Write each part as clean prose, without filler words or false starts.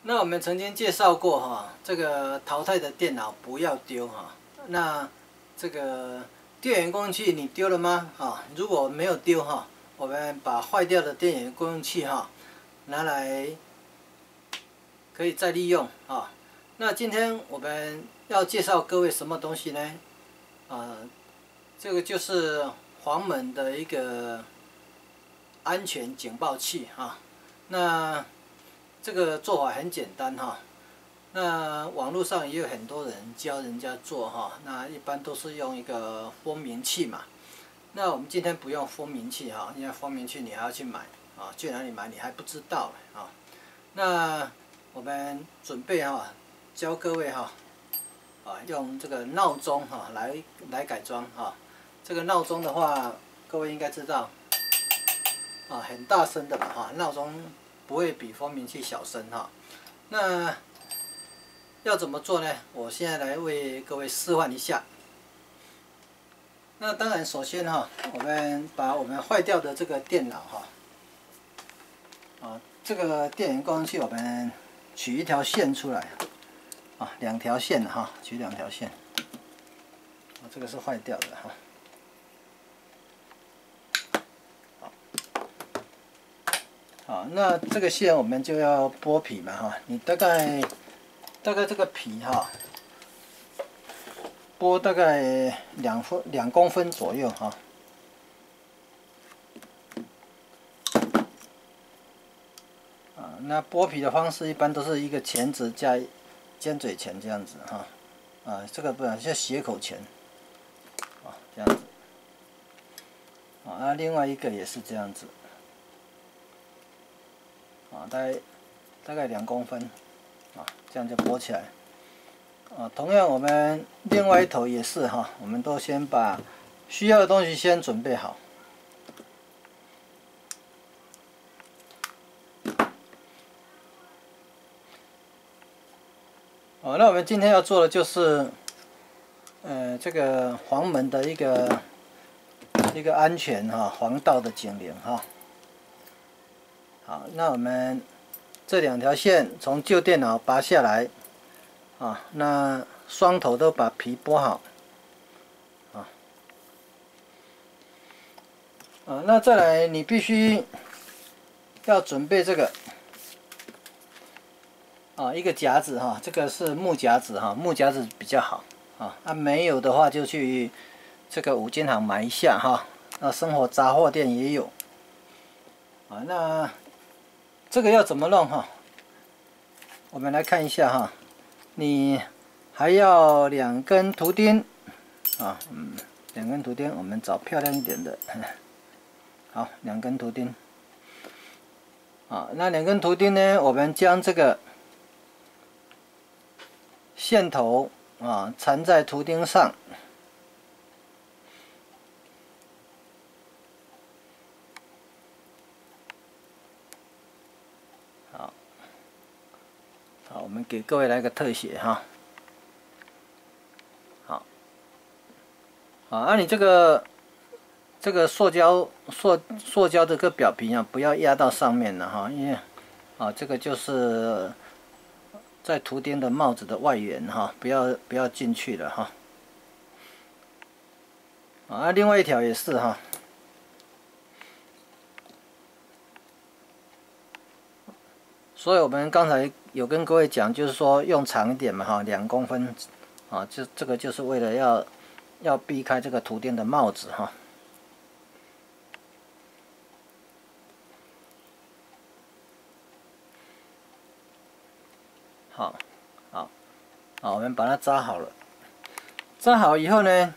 那我们曾经介绍过哈，这个淘汰的电脑不要丢哈。那这个电源供应器你丢了吗？啊，如果没有丢哈，我们把坏掉的电源供应器哈拿来可以再利用啊。那今天我们要介绍各位什么东西呢？这个就是黄门的一个安全警报器哈。那这个做法很简单哈。那网络上也有很多人教人家做哈。那一般都是用一个蜂鸣器嘛。那我们今天不用蜂鸣器哈，因为蜂鸣器你还要去买啊，去哪里买你还不知道啊。那我们准备哈，教各位哈，用这个闹钟哈来改装哈。这个闹钟的话，各位应该知道啊，很大声的嘛哈，闹钟不会比蜂鸣器小声哈。那要怎么做呢？我现在来为各位示范一下。那当然，首先哈，我们把我们坏掉的这个电脑哈，这个电源供应器我们取一条线出来，啊，2条线哈，取2条线，这个是坏掉的哈。好，那这个线我们就要剥皮嘛哈，你大概这个皮哈。剥大概2公分左右哈。那剥皮的方式一般都是一个钳子加尖嘴钳这样子哈。这个不然像斜口钳，这样子。另外一个也是这样子。大概2公分，这样就剥起来。同样我们另外一头也是哈，我们都先把需要的东西先准备好。那我们今天要做的就是，这个黄门的一个安全哈，黄道的警铃哈。好，那我们这2条线从旧电脑拔下来。那双头都把皮剥好，那再来你必须要准备这个，一个夹子哈，这个是木夹子哈，木夹子比较好没有的话就去这个5金行买一下哈，那生活杂货店也有，那这个要怎么弄哈？我们来看一下哈。你还要2根图钉2根图钉，我们找漂亮一点的。好，2根图钉。那2根图钉呢，我们将这个线头缠在图钉上。好，我们给各位来个特写哈。好，你这个塑胶这个表皮不要压到上面了哈，因为这个就是在图钉的帽子的外缘哈，不要进去了哈。另外一条也是哈。所以我们刚才有跟各位讲，就是说用长一点嘛哈，2公分这个就是为了要避开这个图钉的帽子哈。好，我们把它扎好了。扎好以后呢，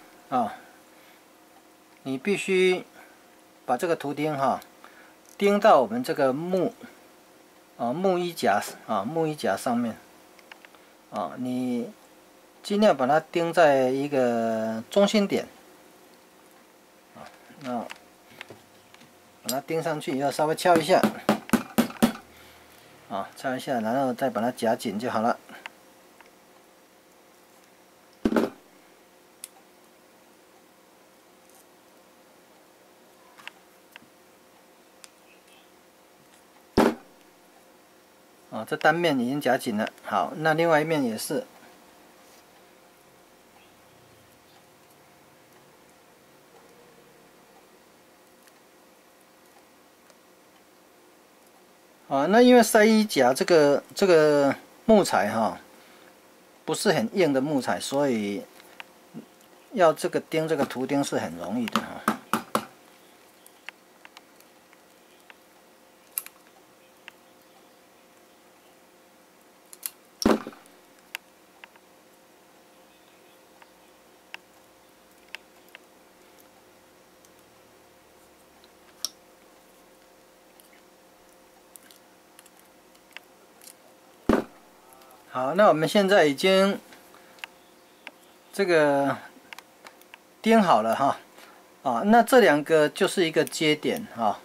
你必须把这个图钉钉到我们这个木衣夹上面你尽量把它钉在一个中心点那把它钉上去以后，稍微敲一下敲一下，然后再把它夹紧就好了。 这单面已经夹紧了。好，那另外一面也是。啊，那因为塞衣夹这个木材哈，不是很硬的木材，所以要这个钉这个图钉是很容易的哈。好，那我们现在已经这个钉好了哈，啊，那这两个就是一个接点哈，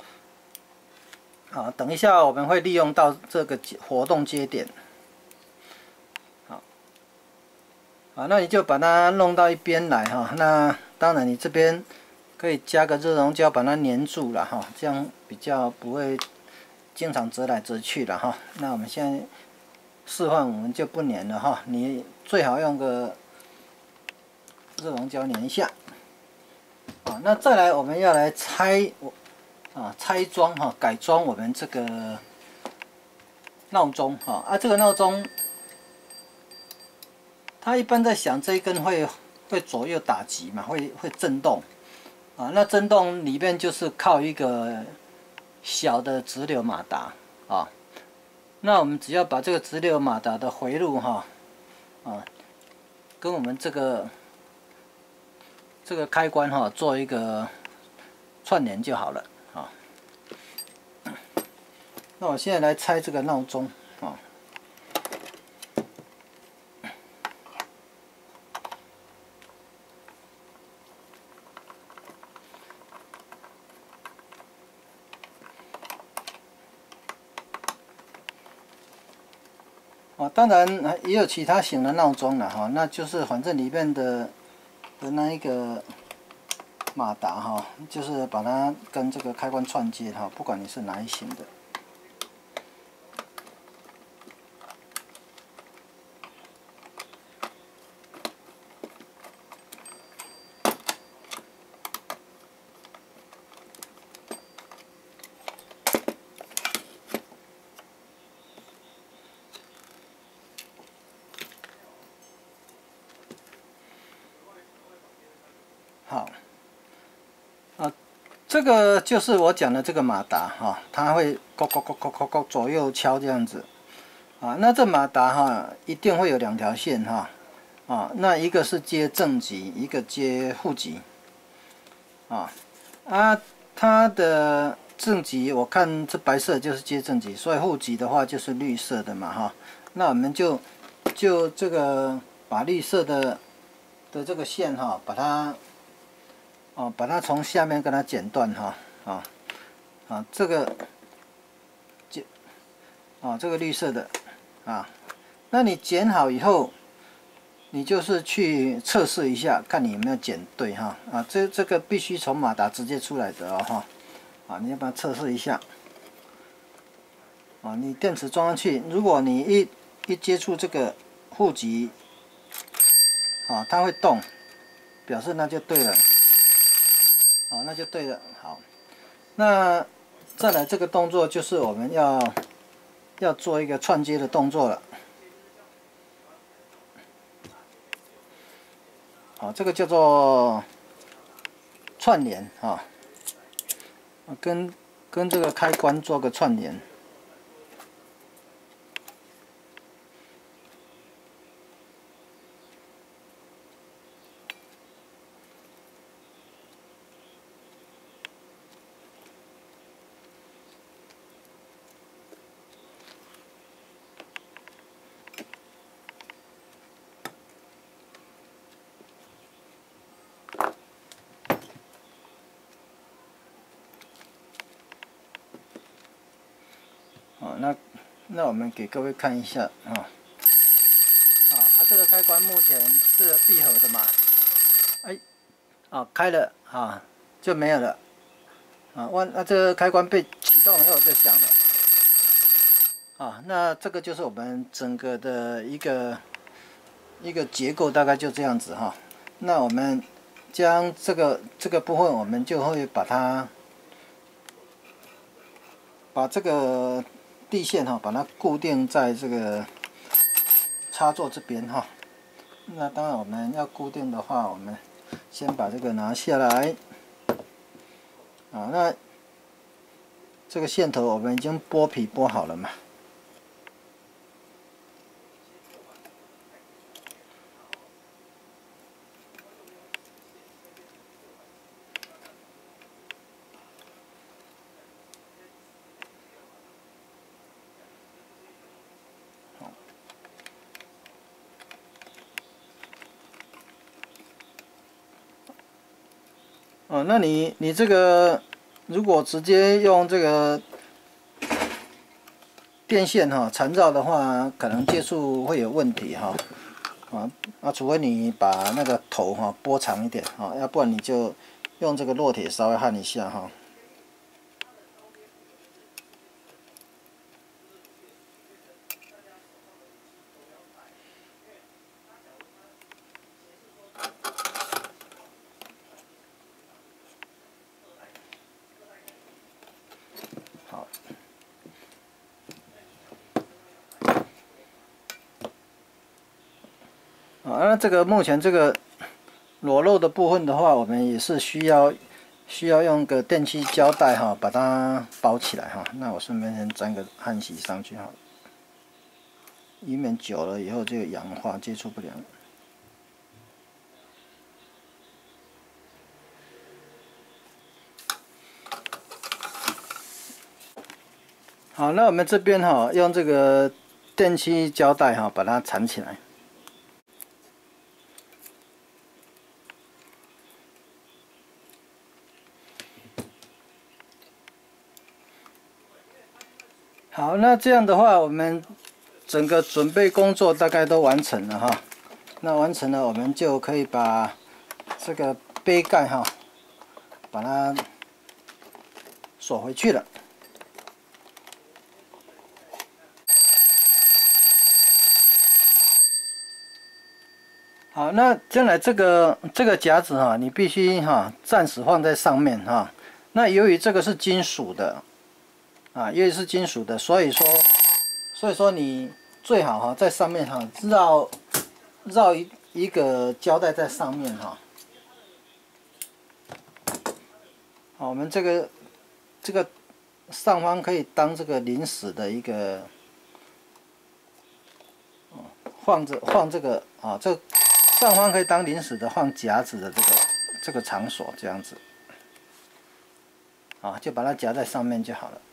啊，等一下我们会利用到这个活动接点，好，啊，那你就把它弄到一边来哈，那当然你这边可以加个热熔胶把它粘住了哈，这样比较不会经常折来折去了哈。那我们现在示范我们就不粘了哈，你最好用个热熔胶粘一下。啊，那再来我们要来拆装哈，改装我们这个闹钟哈。这个闹钟它一般在响这一根会左右打击嘛，会震动啊。那震动里面就是靠一个小的直流马达啊。那我们只要把这个直流马达的回路哈，跟我们这个开关哈做一个串联就好了啊。那我现在来拆这个闹钟啊。当然也有其他型的闹钟了哈，那就是反正里面的那一个马达哈，就是把它跟这个开关串接哈，不管你是哪一型的。好，这个就是我讲的这个马达哈，它会咕咕咕咕咕咕左右敲这样子啊。那这马达哈一定会有两条线哈那一个是接正极，一个接负极它的正极我看这白色就是接正极，所以负极的话就是绿色的嘛哈。那我们就这个把绿色的这个线哈，把它从下面跟它剪断哈这个这个绿色的那你剪好以后，你就是去测试一下，看你有没有剪对哈这个必须从马达直接出来的哦哈你要把它测试一下你电池装上去，如果你一接触这个负极它会动，表示那就对了。那就对了。好，那再来这个动作就是我们要做一个串接的动作了。这个叫做串联跟这个开关做个串联。那我们给各位看一下这个开关目前是闭合的嘛，开了就没有了这个开关被启动以后就响了啊，那这个就是我们整个的一个结构，大概就这样子哈。那我们将这个部分，我们就会把这个地线哈，把它固定在这个插座这边哈。那当然我们要固定的话，我们先把这个拿下来。啊，那这个线头我们已经剥皮剥好了嘛。哦，那你这个如果直接用这个电线哈缠绕的话，可能接触会有问题哈。除非你把那个头哈拨长一点啊，要不然你就用这个烙铁稍微焊一下哈。好。那这个目前这个裸露的部分的话，我们也是需要用个电漆胶带哈，把它包起来哈。那我顺便先沾个焊锡上去哈，以免久了以后就氧化接触不良。好，那我们这边哈用这个电漆胶带哈把它缠起来。好，那这样的话，我们整个准备工作大概都完成了哈。那完成了，我们就可以把这个杯盖哈，把它锁回去了。好，那将来这个夹子哈，你必须哈暂时放在上面哈。那由于这个是金属的。因为是金属的，所以说你最好哈在上面哈绕一个胶带在上面哈。好，我们这个上方可以当这个临时的一个放这个这上方可以当临时的放夹子的这个场所这样子。就把它夹在上面就好了。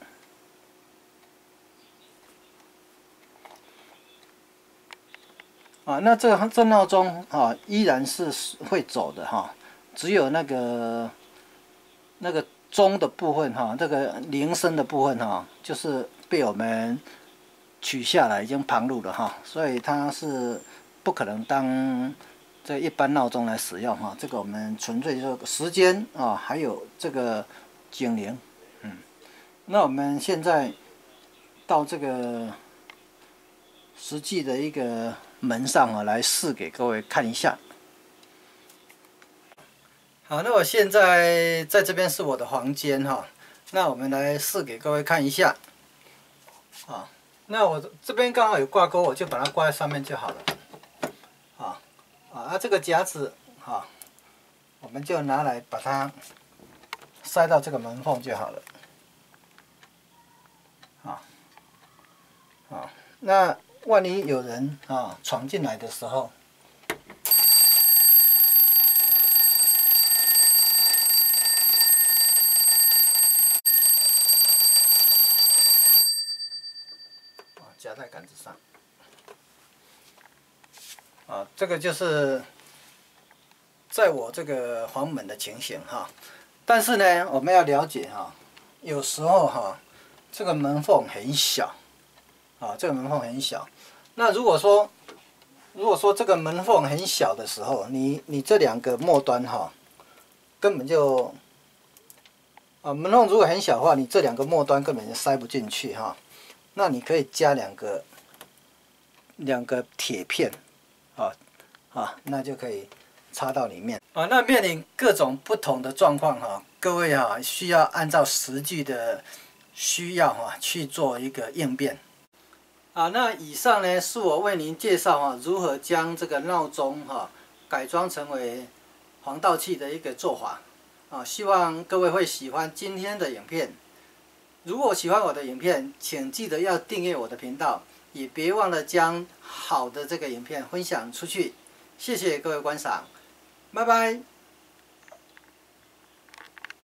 那这闹钟依然是会走的哈，只有那个钟的部分哈，这个铃声的部分哈，就是被我们取下来，已经旁路了哈，所以它是不可能当这一般闹钟来使用哈。这个我们纯粹就是时间还有这个警铃。那我们现在到这个实际的一个门上来试给各位看一下。好，那我现在在这边是我的房间哈，那我们来试给各位看一下。那我这边刚好有挂钩，我就把它挂在上面就好了。这个夹子我们就拿来把它塞到这个门缝就好了。那万一有人闯进来的时候，夹在杆子上。这个就是在我这个房门的情形哈。但是呢，我们要了解有时候这个门缝很小。这个门缝很小。那如果说这个门缝很小的时候，你这两个末端根本就门缝如果很小的话，你这两个末端根本就塞不进去那你可以加两个铁片，那就可以插到里面。那面临各种不同的状况各位需要按照实际的需要去做一个应变。那以上呢是我为您介绍如何将这个闹钟改装成为黄道器的一个做法。希望各位会喜欢今天的影片。如果喜欢我的影片，请记得要订阅我的频道，也别忘了将好的这个影片分享出去。谢谢各位观赏，拜拜。